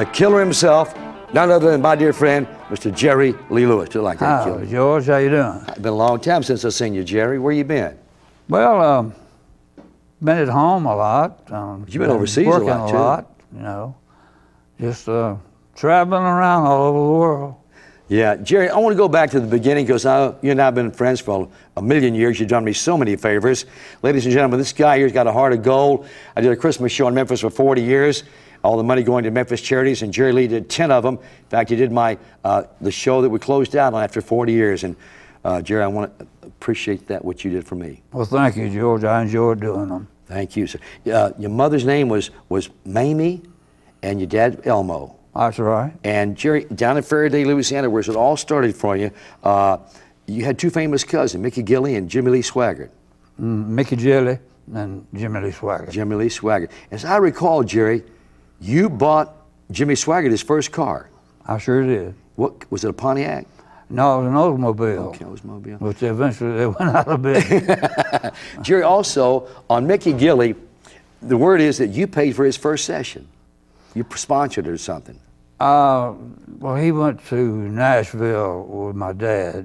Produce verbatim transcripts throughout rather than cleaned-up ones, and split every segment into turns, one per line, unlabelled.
the killer himself, none other than my dear friend, Mister Jerry Lee Lewis. Do you like that,
Hi,
killer?
George, how you doing?
It's been a long time since I've seen you, Jerry. Where you been?
Well, um, been at home a lot. Um,
You've been overseas a
working
lot,
a
too.
lot, you know, just uh, traveling around all over the world.
Yeah, Jerry, I want to go back to the beginning because you and I have been friends for a million years. You've done me so many favors. Ladies and gentlemen, this guy here's got a heart of gold. I did a Christmas show in Memphis for forty years. All the money going to Memphis charities, and Jerry Lee did ten of them. In fact, he did my uh, the show that we closed out on after forty years. And uh, Jerry, I want to appreciate that, what you did for me.
Well, thank you, George. I enjoyed doing them.
Thank you, sir. Uh, your mother's name was, was Mamie, and your dad, Elmo.
That's right.
And Jerry, down in Faraday, Louisiana, where it all started for you, uh, you had two famous cousins, Mickey Gilley and Jimmy Lee Swaggart.
Mm, Mickey Gilley and Jimmy Lee Swaggart.
Jimmy Lee Swaggart. As I recall, Jerry, you bought Jimmy Swaggart his first car.
I sure did.
What, was it a Pontiac?
No, it was an Oldsmobile.
Okay, Oldsmobile.
Which eventually they went out of business.
Jerry, also, on Mickey Gilley, the word is that you paid for his first session. You sponsored it or something.
Uh, well, he went to Nashville with my dad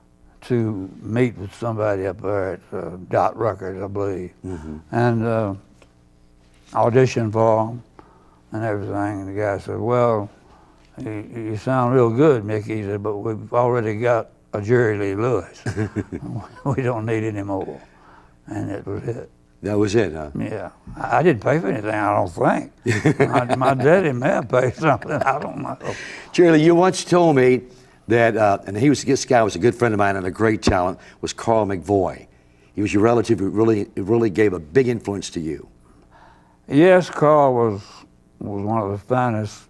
to meet with somebody up there at uh, Dot Records, I believe, mm-hmm. and uh, auditioned for him and everything. And the guy said, well, you, you sound real good, Mickey. He said, but we've already got a Jerry Lee Lewis. We don't need any more. And that was it.
That was it, huh?
Yeah. I, I didn't pay for anything, I don't think. my, my daddy may have paid something, I don't know.
Jerry, you once told me that, uh, and he was, this guy was a good friend of mine and a great talent, was Carl McVoy. He was your relative who really, really gave a big influence to you.
Yes, Carl was, was one of the finest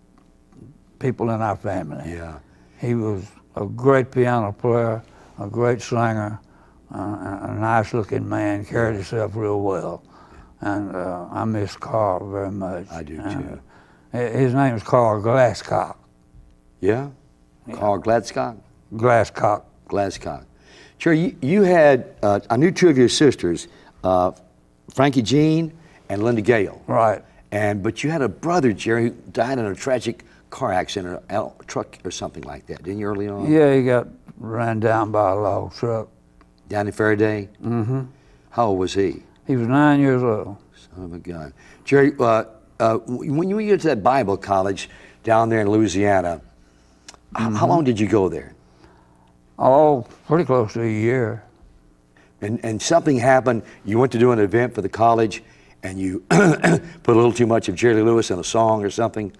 people in our family.
Yeah.
He was a great piano player, a great singer, Uh, a nice-looking man, carried himself real well, and uh, I miss Carl very much.
I do
and,
too.
Uh, his name is Carl Glasscock.
Yeah?
yeah.
Carl Glasscock?
Glasscock.
Glasscock. Sure, you, you had, uh, I knew two of your sisters, uh, Frankie Jean and Linda Gale.
Right.
And, but you had a brother, Jerry, who died in a tragic car accident or a truck or something like that, didn't you, early on?
Yeah, he got ran down by a log truck.
Down in Faraday? Mm-hmm. How old was he?
He was nine years old.
Son of a gun. Jerry, uh, uh, when you went to that Bible college down there in Louisiana, mm-hmm. how long did you go there?
Oh, pretty close to a year.
And, and something happened, you went to do an event for the college, and you put a little too much of Jerry Lee Lewis in a song or something?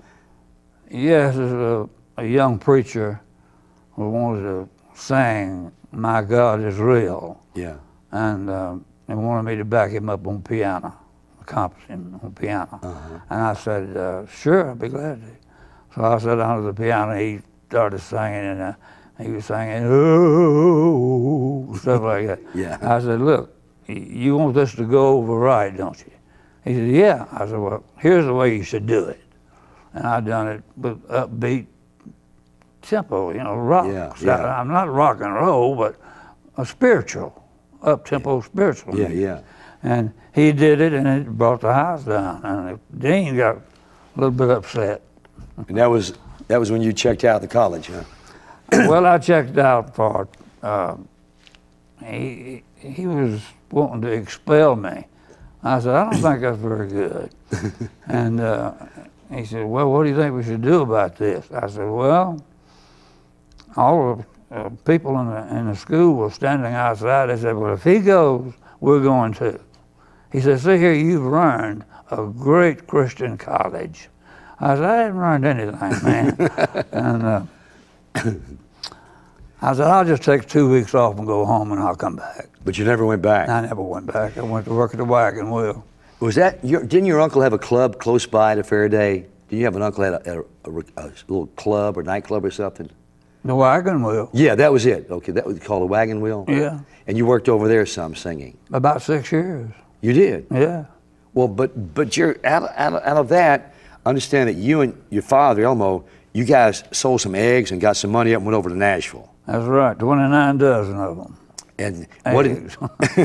Yes, a, a young preacher who wanted to sing My God is Real.
Yeah.
And um, they wanted me to back him up on piano, accomplish him on piano. Uh-huh. And I said, uh, sure, I'll be glad to. So I sat down to the piano, he started singing, and uh, he was singing, oh, stuff like that.
Yeah.
I said, look, you want this to go over right, don't you? He said, yeah. I said, well, here's the way you should do it. And I done it with upbeat tempo, you know, rock.
Yeah, yeah.
I'm not rock and roll, but a spiritual, up-tempo yeah. spiritual.
Yeah, yeah.
And he did it, and it brought the house down. And the dean got a little bit upset.
And that was that was when you checked out of the college, huh?
Well, I checked out for, uh, he, he was wanting to expel me. I said, I don't think that's very good. And uh, he said, well, what do you think we should do about this? I said, well, all the uh, people in the, in the school were standing outside. They said, well, if he goes, we're going too. He said, see here, you've learned a great Christian college. I said, I haven't learned anything, man. and uh, I said, I'll just take two weeks off and go home and I'll come back.
But you never went back?
I never went back. I went to work at the wagon wheel.
Was that, your, didn't your uncle have a club close by to Faraday? Did you have an uncle that had a, a, a, a little club or nightclub or something?
The wagon wheel.
Yeah, that was it. Okay, that was called a wagon wheel?
Yeah.
And you worked over there some singing?
About six years.
You did?
Yeah.
Well, but but you're out of, out of, out of that, understand that you and your father, Elmo, you guys sold some eggs and got some money up and went over to Nashville.
That's right, twenty-nine dozen of them.
And what did,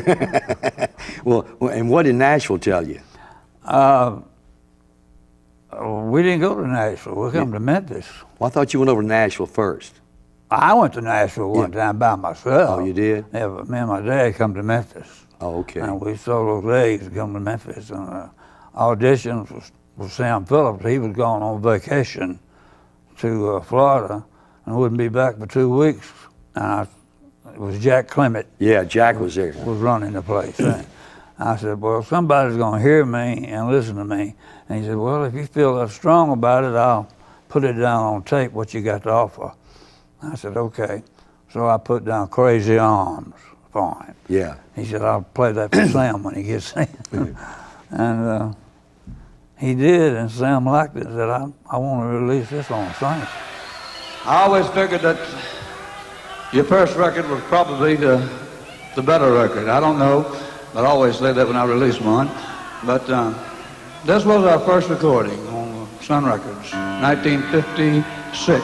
well, and what did Nashville tell you?
Uh, Uh, we didn't go to Nashville. We come yeah. to Memphis.
Well, I thought you went over to Nashville first.
I went to Nashville one yeah. time by myself.
Oh, you did?
Yeah, but me and my dad come to Memphis.
Oh, okay.
And we sold those eggs to come to Memphis. And uh, auditions with, with Sam Phillips. He was going on vacation to uh, Florida and wouldn't be back for two weeks. And I, it was Jack Clement.
Yeah, Jack was there.
Was running the place. I said, well, somebody's going to hear me and listen to me. And he said, well, if you feel that strong about it, I'll put it down on tape, what you got to offer. I said, okay. So I put down Crazy Arms for him.
Yeah.
He said, I'll play that for Sam when he gets in. And uh, he did, and Sam liked it and said, I, I want to release this on Sunday.
I always figured that your first record was probably the, the better record. I don't know, but I always say that when I release one. But uh, this was our first recording on Sun Records, nineteen fifty-six.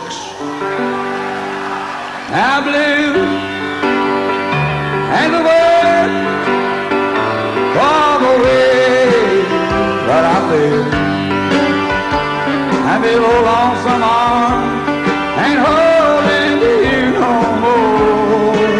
I believe and the word for the way that I feel. I feel a lonesome arm ain't holding you no more.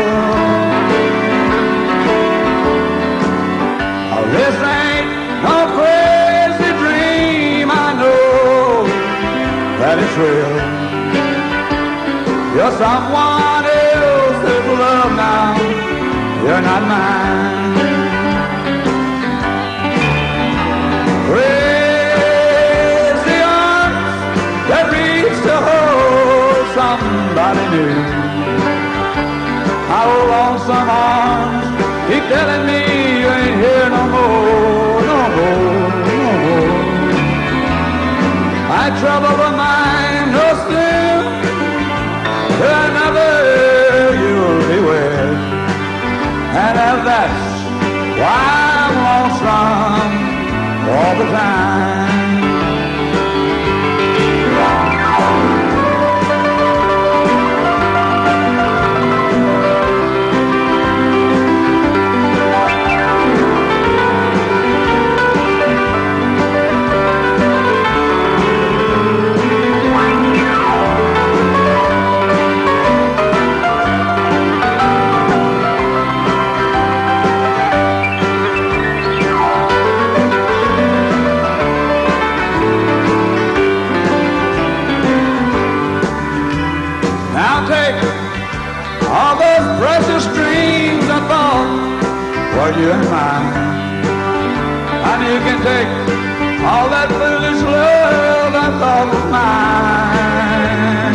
Oh, this ain't no crazy dream. I know that it's real. You're someone else's love now. You're not mine. Crazy arms that reach to hold somebody new. How lonesome arms keep telling me you ain't here no more, no more, no more. My trouble of mine, no sin. Another you'll be with, and if that's why I'm lonesome all the time. Precious dreams I thought were you and mine. And you can take all that foolish love I thought was mine.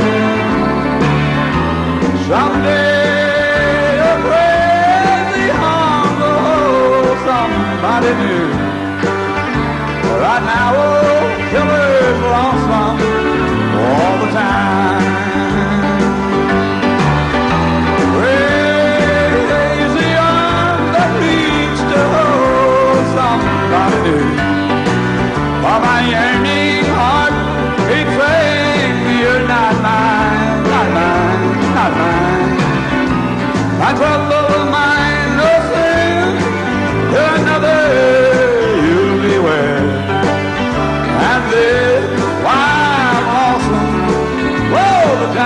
Someday a crazy arm will hold somebody new. Right now, old killer's lonesome all the time. While my yearning heart keeps saying you're not mine, not mine, not mine. My trouble of mine, no sin, to another you'll be with. And this is why I'm awesome all the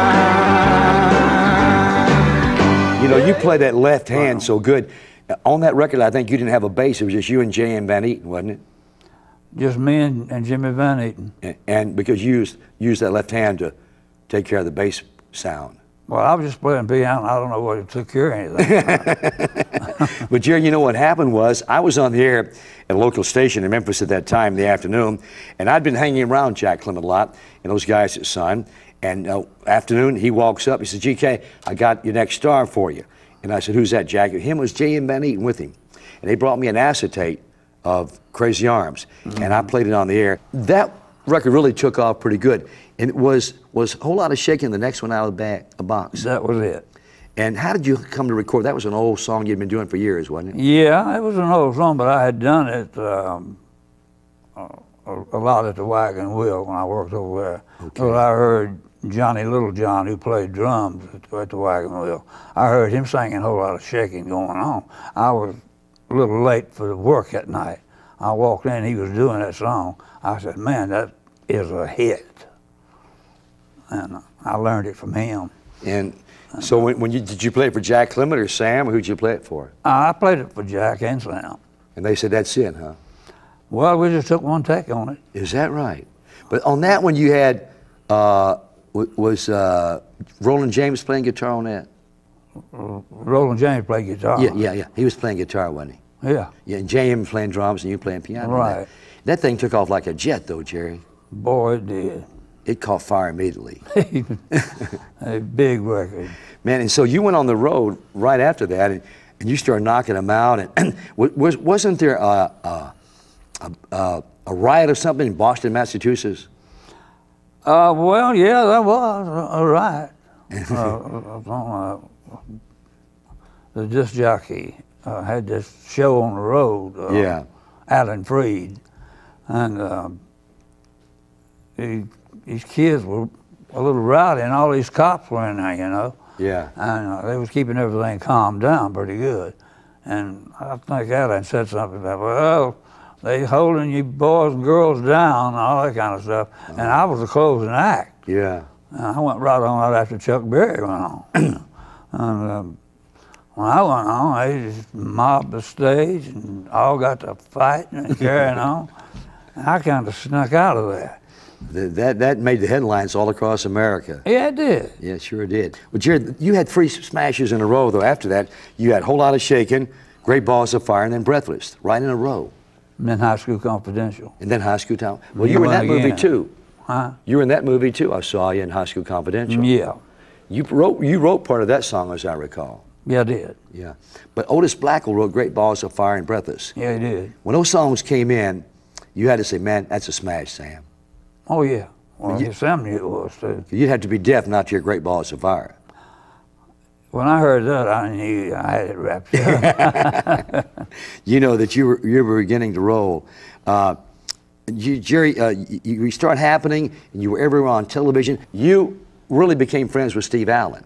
time.
You know, you play that left hand so good. On that record, I think you didn't have a bass. It was just you and J M Van Eaton, wasn't it?
Just me and, and Jimmy Van Eaton.
And, and because you used, used that left hand to take care of the bass sound.
Well, I was just playing piano. I don't know what it took care of anything.
But Jerry, you know what happened was, I was on the air at a local station in Memphis at that time in the afternoon, and I'd been hanging around Jack Clement a lot, and those guys at Sun. And uh, afternoon, he walks up, he says, G K, I got your next star for you. And I said, who's that, Jack? Him was J M Van Eaton with him. And they brought me an acetate of Crazy Arms, mm-hmm. and I played it on the air. That record really took off pretty good. And it was, was a whole lot of shaking the next one out of the back, a box.
That was it.
And how did you come to record? That was an old song you'd been doing for years, wasn't it?
Yeah, it was an old song, but I had done it um, a, a lot at the Wagon Wheel when I worked over there. Okay. Well, I heard Johnny Littlejohn, who played drums at, at the Wagon Wheel, I heard him singing a whole lot of shaking going on. I was a little late for work that night. I walked in, he was doing that song. I said, man, that is a hit. And I learned it from him.
And so when, when you, did you play it for Jack Clement or Sam, or who'd you play it for?
I played it for Jack and Sam.
And they said, that's it, huh?
Well, we just took one take on it.
Is that right? But on that one you had, uh, was uh, Roland James playing guitar on that?
Roland James played guitar.
Yeah, yeah, yeah. He was playing guitar, wasn't he?
Yeah.
Yeah, and James playing drums and you playing piano.
Right.
That. that thing took off like a jet, though, Jerry.
Boy, it did.
It caught fire immediately.
A big record.
Man, and so you went on the road right after that, and, and you started knocking them out. And, and was, wasn't there a, a, a, a riot or something in Boston, Massachusetts?
Uh, well, yeah, that was a, a riot. uh, uh, the disc jockey uh, had this show on the road. Uh,
yeah.
Alan Freed, and uh, he, these kids were a little rowdy, and all these cops were in there, you know.
Yeah.
And uh, they was keeping everything calmed down pretty good. And I think Alan said something about, well, they holding you boys and girls down and all that kind of stuff. Uh-huh. And I was the closing act.
Yeah.
And I went right on out after Chuck Berry went on. And um, when I went on, they just mobbed the stage and all got to fighting and carrying on. And I kind of snuck out of that.
The, that that made the headlines all across America.
Yeah, it did.
Yeah, it sure did. Well, Jared, you had three smashes in a row, though. After that, you had Whole Lot of Shakin', Great Balls of Fire, and then Breathless, right in a row.
And then High School Confidential.
And then High School Town. Well, you,
You
were in that
went
movie
again.
too.
Huh?
You were in that movie too. I saw you in High School Confidential.
Yeah.
You wrote you wrote part of that song, as I recall.
Yeah, I did.
Yeah. But Otis Blackwell wrote Great Balls of Fire and Breathless.
Yeah, he did.
When those songs came in, you had to say, man, that's a smash, Sam.
Oh, yeah. Well,
You-
Sam knew it was, too.
You'd have to be deaf not to hear Great Balls of Fire.
When I heard that, I knew I had it wrapped up.
You know that you were you were beginning to roll. Uh, you, Jerry, uh, you, you start happening, and you were everywhere on television. You really became friends with Steve Allen.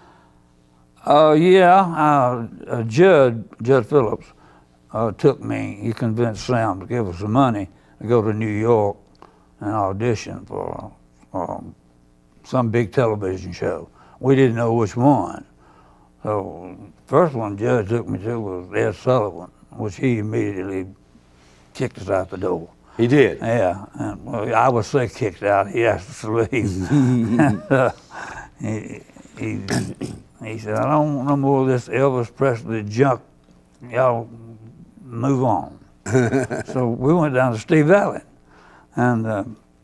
Uh, yeah, uh, uh, Judd, Judd Phillips, uh, took me. He convinced Sam to give us the money to go to New York and audition for um, some big television show. We didn't know which one. So first one Judd took me to was Ed Sullivan, which he immediately kicked us out the door.
He did.
Yeah, and well, I was so kicked out, he asked us to leave. and, uh, he, he, he said, I don't want no more of this Elvis Presley junk. Y'all move on. So we went down to Steve Allen, and uh,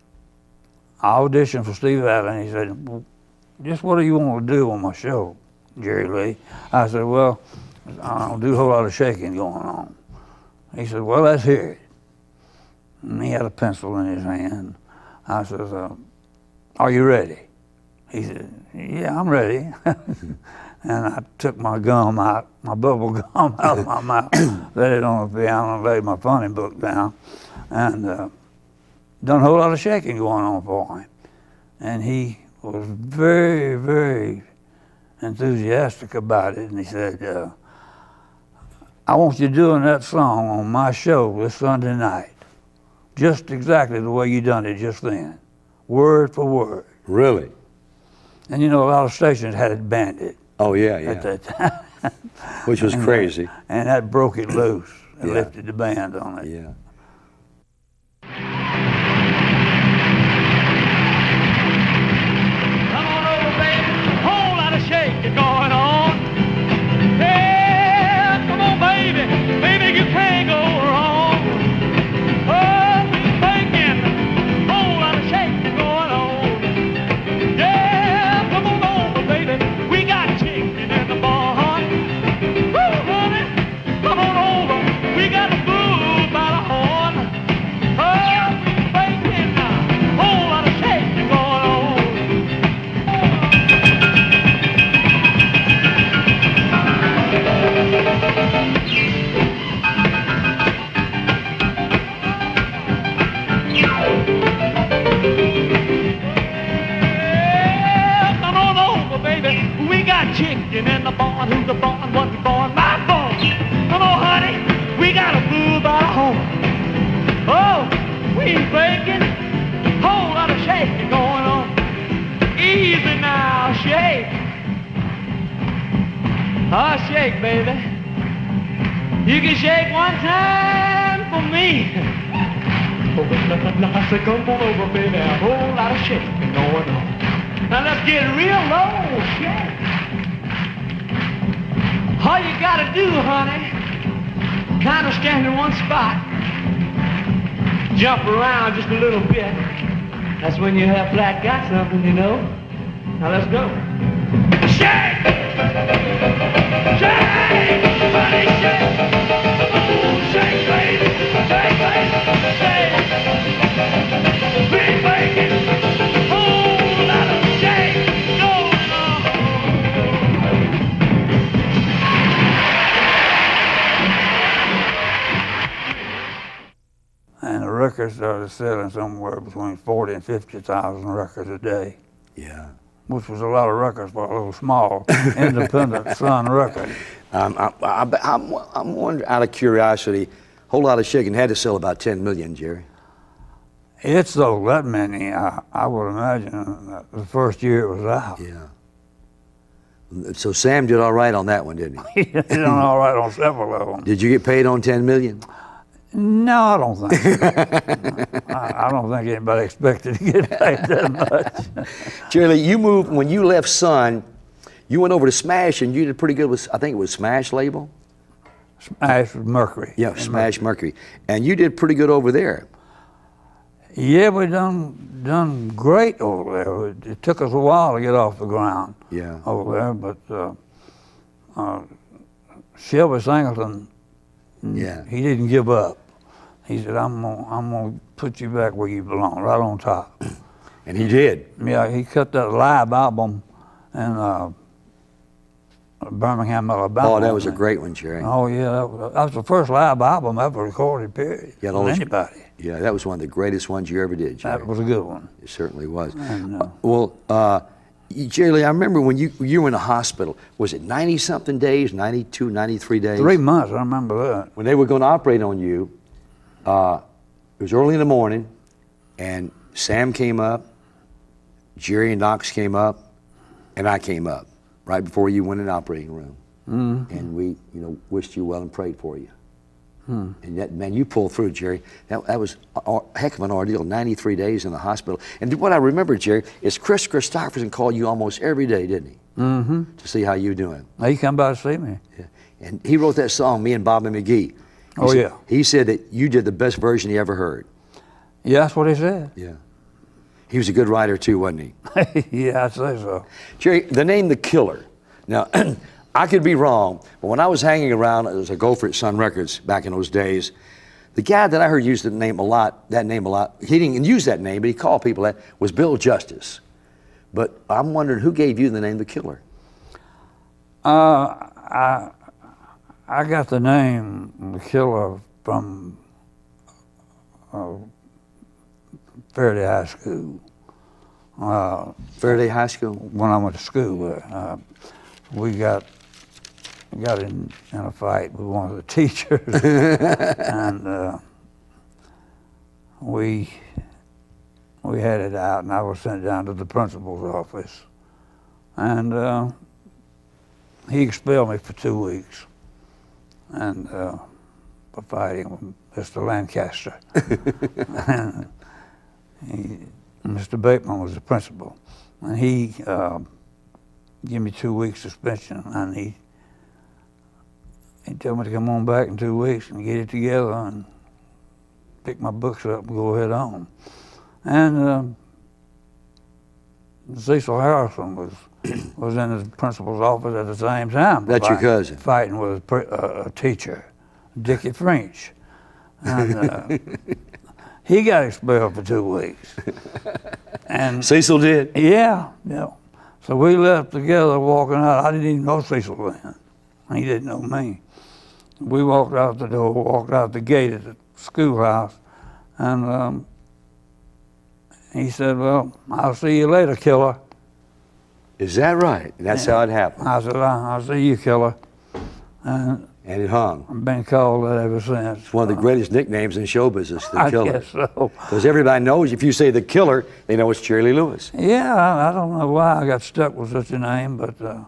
I auditioned for Steve Allen. He said, well, just what do you want to do on my show, Jerry Lee? I said, well, I'll do a whole lot of shaking going on. He said, well, let's hear it. And he had a pencil in his hand. I said, uh, are you ready? He said, yeah, I'm ready. And I took my gum out, my bubble gum out of my mouth, laid it on the piano, and laid my funny book down, and uh, done a whole lot of shaking going on for him. And he was very, very enthusiastic about it, and he said, uh, I want you doing that song on my show this Sunday night, just exactly the way you done it just then, word for word.
Really?
And you know, a lot of stations had it banded
Oh, yeah, yeah.
at that time.
Which was
and, uh,
crazy.
And that broke it loose and
Yeah.
lifted the band on it.
Yeah.
Come on over, baby. Whole lot of shaking going on. Yeah, come on, baby. Baby, you can't go wrong. Oh, we thinking. Whole lot of shaking going on. Yeah, come on over, baby. We got chicken in the barn. Woo, honey. Come on over. We got a bull by the horn. Oh, we thinking. Whole lot of shaking going on. Yeah, come on over, baby. We got chicken in the barn. Who's the barn? What's the barn? My barn. Come on, honey. We got a bull by the horn. Oh, we ain't breaking. Whole lot of shaking going on. Easy now, shake. Oh, shake, baby. You can shake one time for me. Oh, I said, come on over, baby. A whole lot of shaking going on. Now let's get real low, shake. All you gotta do, honey, kind of stand in one spot. Jump around just a little bit. That's when you have flat got something, you know. Now let's go. Shake! Shake! Honey, shake! Oh, shake, baby! Shake, baby! Shake! Big bacon! Oh, lot of shake! Go
And the records started selling somewhere between forty and fifty thousand records a day.
Yeah.
Which was a lot of records for a little small, independent son record.
Um, I, I, I'm, I'm wondering, out of curiosity, Whole Lot of Shaking had to sell about ten million, Jerry.
It sold that many, I, I would imagine, uh, the first year it was out.
Yeah. So Sam did all right on that one, didn't he?
He did all right on several of them.
Did you get paid on ten million?
No, I don't think so. I, I don't think anybody expected to get paid that much.
Jerry, you moved, when you left Sun, you went over to Smash and you did pretty good with, I think it was Smash label?
Smash with Mercury.
Yeah, Smash Mercury. Mercury. And you did pretty good over there.
Yeah, we done done great over there. It, it took us a while to get off the ground.
Yeah.
Over there, but uh, uh, Shelby Singleton,
yeah,
he didn't give up. He said, "I'm gonna, I'm gonna put you back where you belong, right on top."
And he did.
Yeah, he cut that live album in uh, Birmingham, Alabama.
Oh, that was a great one, Jerry.
Oh yeah, that was, that was the first live album ever recorded. Period.
Yeah,
from
those,
anybody.
Yeah, that was one of the greatest ones you ever did, Jerry.
That was a good one.
It certainly was.
And, uh,
uh, well, uh, Jerry, I remember when you you were in the hospital. Was it ninety something days, ninety-two, ninety-three days?
Three months. I remember that.
When they were going to operate on you, uh, it was early in the morning, and Sam came up, Jerry and Knox came up, and I came up right before you went in the operating room. Mm-hmm. And we, you know, wished you well and prayed for you. Hmm. And that, man, you pulled through, Jerry. That, that was a, a heck of an ordeal, ninety-three days in the hospital. And what I remember, Jerry, is Chris Christopherson called you almost every day, didn't he? Mm-hmm. To see how you doing.
He come by to see me.
Yeah. And he wrote that song, Me and Bobby McGee. He
oh,
said,
yeah.
He said that you did the best version he ever heard.
Yeah, that's what he said.
Yeah. He was a good writer, too, wasn't he?
Yeah, I'd say so.
Jerry, the name The Killer. Now, I could be wrong, but when I was hanging around as a gopher at Sun Records back in those days, the guy that I heard use the name a lot, that name a lot, he didn't use that name, but he called people that, was Bill Justice. But I'm wondering, who gave you the name The Killer?
Uh, I, I got the name The Killer from uh, Faraday High School. Uh,
Faraday High School?
When I went to school there. Uh, we got got in, in a fight with one of the teachers, and uh, we we had it out, and I was sent down to the principal's office, and uh, he expelled me for two weeks, and uh, for fighting with Mister Lancaster. And he, Mister Bateman was the principal, and he uh, gave me two weeks suspension, and he he told me to come on back in two weeks and get it together and pick my books up and go ahead on. And uh, Cecil Harrison was was in the principal's office at the same time.
That's your cousin.
Fighting with a, a teacher, Dickie French. And uh, he got expelled for two weeks. And
Cecil did?
Yeah, yeah. So we left together walking out. I didn't even know Cecil then. He didn't know me. We walked out the door, walked out the gate at the schoolhouse, and um, he said, "Well, I'll see you later, killer."
Is that right? And that's yeah. how it happened?
I said, I'll see you, killer. And
And it hung.
I've been called that ever since.
It's one of the greatest nicknames in show business, the
I
Killer.
guess so.
Because everybody knows, if you say the Killer, they know it's Jerry Lee Lewis.
Yeah, I, I don't know why I got stuck with such a name, but uh,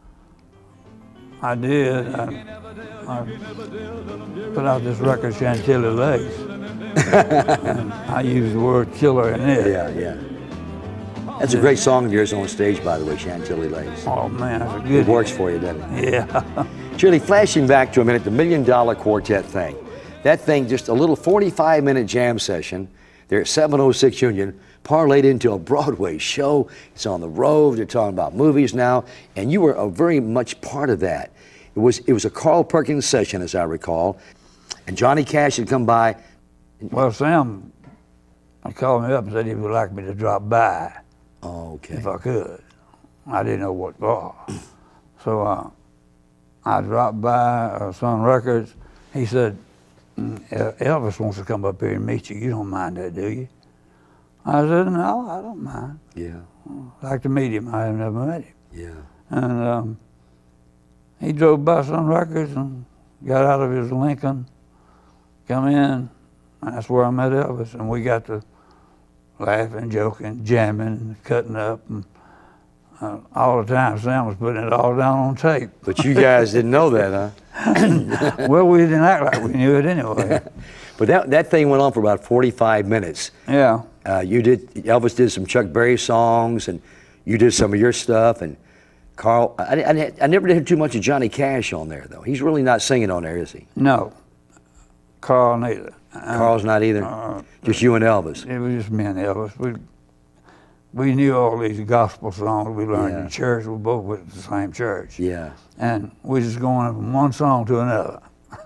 I did. I, I put out this record, Chantilly Legs. And I used the word killer in it.
Yeah, yeah. That's a great song of yours on stage, by the way, Chantilly Legs.
Oh, man, that's a good
It works for you, doesn't it?
Yeah.
Shirley, flashing back to a minute, the Million Dollar Quartet thing. That thing, just a little forty-five minute jam session there at seven oh six Union, parlayed into a Broadway show. It's on the road. They're talking about movies now, and you were a very much part of that. It was, it was a Carl Perkins session, as I recall, and Johnny Cash had come by.
Well, Sam called me up and said he would like me to drop by.
Oh, okay.
If I could. I didn't know what for. So uh, I dropped by uh, Sun Records. He said, Elvis wants to come up here and meet you. You don't mind that, do you? I said, no, I don't mind.
Yeah.
I'd like to meet him. I have never met him.
Yeah.
And um, he drove by Sun Records and got out of his Lincoln, come in, and that's where I met Elvis. And we got to laughing, joking, jamming, and cutting up. And uh, all the time, Sam was putting it all down on tape.
But you guys didn't know that, huh?
Well, we didn't act like we knew it anyway.
But that, that thing went on for about forty-five minutes.
Yeah.
Uh, you did, Elvis did some Chuck Berry songs, and you did some of your stuff, and Carl, I, I, I never did too much of Johnny Cash on there, though. He's really not singing on there, is he?
No. Carl neither.
Carl's not either?
Uh,
just you and Elvis?
It was just me and Elvis. We, we knew all these gospel songs we learned
Yeah.
in church. We both went to the same church.
Yeah.
And we just going from one song to another.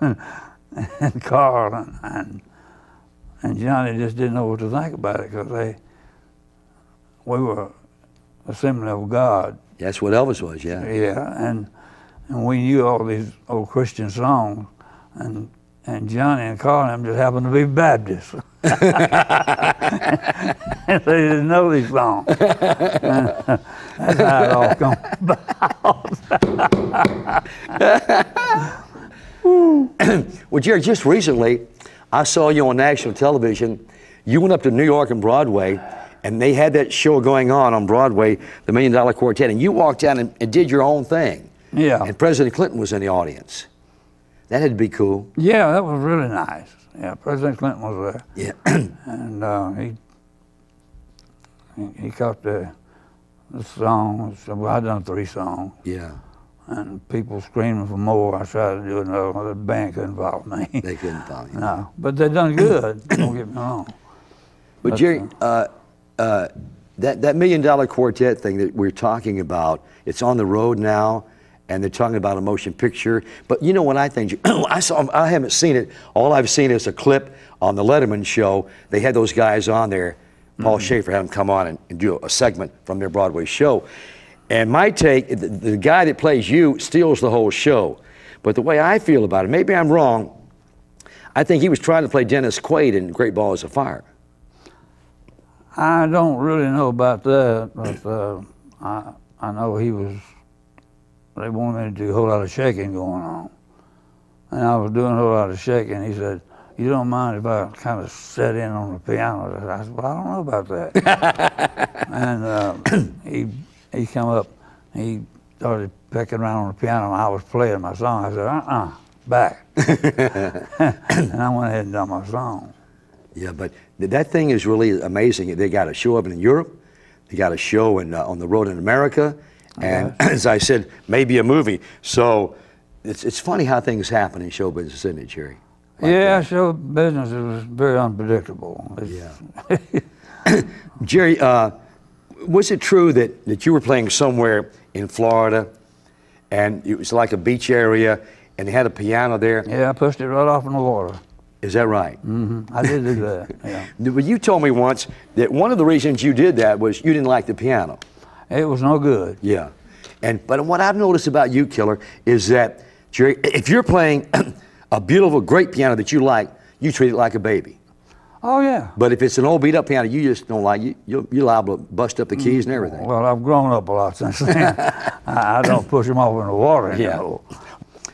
And Carl and, and and Johnny just didn't know what to think about it because they, we were assembly of God.
That's what Elvis was, yeah.
Yeah, and and we knew all these old Christian songs, and and Johnny and Carl and them just happened to be Baptists. And they didn't know these songs. And that's how it all come about.
Well, Jerry, just recently, I saw you on national television. You went up to New York and Broadway, and they had that show going on on Broadway, the Million Dollar Quartet, and you walked down and, and did your own thing.
Yeah.
And President Clinton was in the audience. That had to be cool.
Yeah, that was really nice. Yeah, President Clinton was there.
Yeah.
And uh, he, he he caught the the songs. Well, I done three songs.
Yeah.
And people screaming for more. I tried to do another one. The band couldn't follow me.
They couldn't follow you.
No, but they done good. Don't get me wrong.
But
That's,
Jerry, uh, uh, that, that Million Dollar Quartet thing that we're talking about, it's on the road now, and they're talking about a motion picture. But you know what I think? I saw. I haven't seen it. All I've seen is a clip on the Letterman show. They had those guys on there. Paul mm-hmm. Schaefer had them come on and, and do a segment from their Broadway show. And my take, the, the guy that plays you steals the whole show. But the way I feel about it, maybe I'm wrong, I think he was trying to play Dennis Quaid in Great Balls of Fire.
I don't really know about that, but uh, I, I know he was, they wanted me to do a whole lot of shaking going on. And I was doing a whole lot of shaking. He said, you don't mind if I kind of sat in on the piano? I said, well, I don't know about that. And uh, he he come up, he started pecking around on the piano, and I was playing my song. I said, uh-uh, back. And I went ahead and done my song.
Yeah, but that thing is really amazing. They got a show up in Europe. They got a show in, uh, on the road in America. And
Okay.
as I said, maybe a movie. So it's, it's funny how things happen in show business, isn't it, Jerry? Like
yeah,
that.
show business is very unpredictable. It's,
Yeah. Jerry, uh, was it true that, that you were playing somewhere in Florida and it was like a beach area and they had a piano there?
yeah, I pushed it right off in the water.
Is that right?
Mm-hmm. I did do that, yeah.
But you told me once that one of the reasons you did that was you didn't like the piano.
It was no good.
Yeah. And but what I've noticed about you, Killer, is that, Jerry, if you're playing a beautiful, great piano that you like, you treat it like a baby.
Oh, yeah.
But if it's an old beat-up piano you just don't like, you, you're, you're liable to bust up the keys and everything.
Well, I've grown up a lot since then. I, I don't push them off in the water
Yeah.
anymore.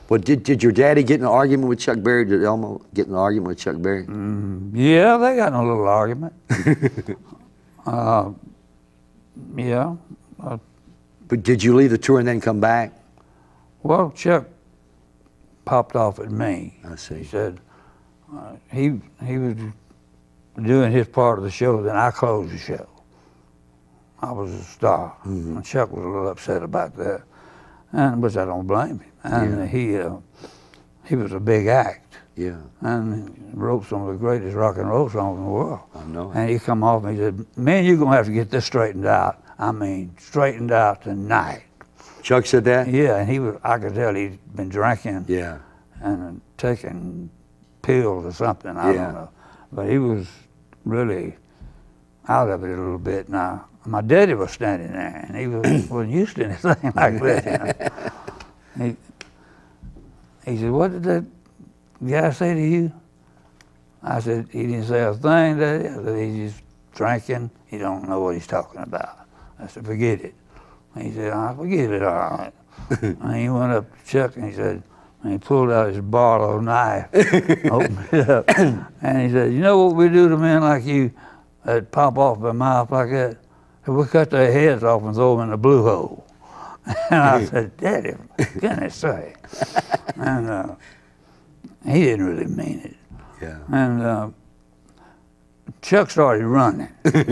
Well, did, did your daddy get in an argument with Chuck Berry? Did Elmo get in an argument with Chuck Berry?
Mm, yeah, they got in a little argument. uh, yeah. Uh,
but did you leave the tour and then come back?
Well, Chuck popped off at me.
I see.
He said uh, he he was doing his part of the show, then I closed the show. I was a star. Mm-hmm. And Chuck was a little upset about that, and which I don't blame him. And
yeah.
he uh, he was a big act.
Yeah.
And he wrote some of the greatest rock and roll songs in the world.
I know.
And he come off and he said, "Man, you're gonna have to get this straightened out. I mean, straightened out tonight."
Chuck said that?
Yeah, and he was, I could tell he'd been drinking.
Yeah.
And taking pills or something, I
yeah.
don't know. But he was really out of it a little bit. Now, my daddy was standing there, and he was, wasn't used to anything like that. You know? he, he said, "What did that guy say to you?" I said, "He didn't say a thing, Daddy. I said, he's just drinking. He don't know what he's talking about." I said, "Forget it." He said, "I forget it, all right." And he went up to Chuck and he said, and he pulled out his Barlow knife, opened it up, and he said, "You know what we do to men like you that pop off their mouth like that? We cut their heads off and throw them in the blue hole." And I said, "Daddy, for goodness sake." And uh, he didn't really mean it.
Yeah.
And uh, Chuck started running.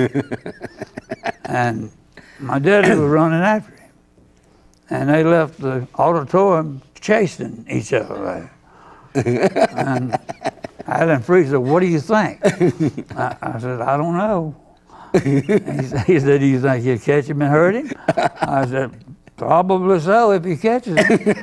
And my daddy was running after him. And they left the auditorium chasing each other there. And Alan Freed said, "What do you think?" I, I said, "I don't know." He, he said, "Do you think he'll catch him and hurt him?" I said, "Probably so if he catches him."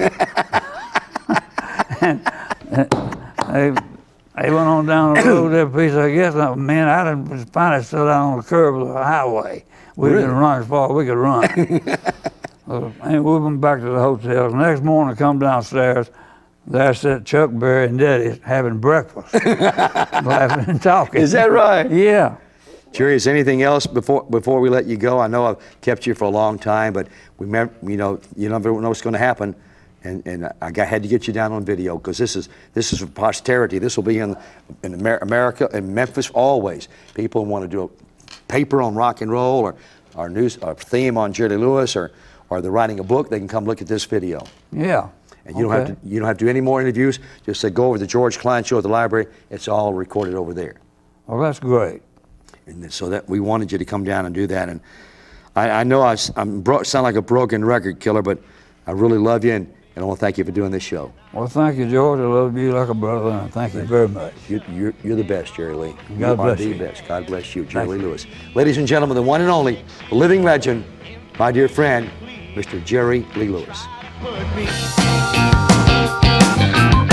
And they, they went on down the road there, piece. I guess, man, Alan was finally still down on the curb of the highway. We
Really?
didn't run as far as we could run. uh, and we went back to the hotel. The next morning, I come downstairs. There sat Chuck Berry and Daddy having breakfast, laughing and talking.
Is that right?
Yeah.
Jerry, is anything else before before we let you go? I know I've kept you for a long time, but we, you know, you never know what's going to happen, and and I got, had to get you down on video because this is this is for posterity. This will be in in Amer America and Memphis always. People want to do a paper on rock and roll, or our news, our theme on Jerry Lewis, or or they're writing a book. They can come look at this video.
Yeah.
And you
okay.
don't have to you don't have to do any more interviews. Just say go over to the George Klein show at the library. It's all recorded over there.
Well, that's great.
And so that we wanted you to come down and do that. And I, I know I I'm bro sound like a broken record killer, but I really love you, and, and I want to thank you for doing this show.
Well, thank you, George. I love you like a brother, and thank you very much.
You, you're, you're the best, Jerry Lee.
God
you
bless
are
you.
the best. God bless you, Jerry Lee Lewis. Ladies and gentlemen, the one and only, the living legend, my dear friend, Mister Jerry Lee Lewis.